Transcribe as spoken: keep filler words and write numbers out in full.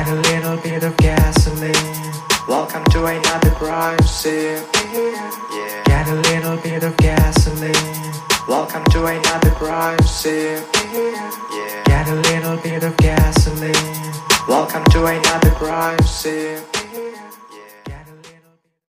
Get a little bit of gasoline. Welcome to another crime scene. Yeah. Get a little bit of gasoline. Welcome to another crime scene. Yeah. Get a little bit of gasoline. Welcome to another crime scene.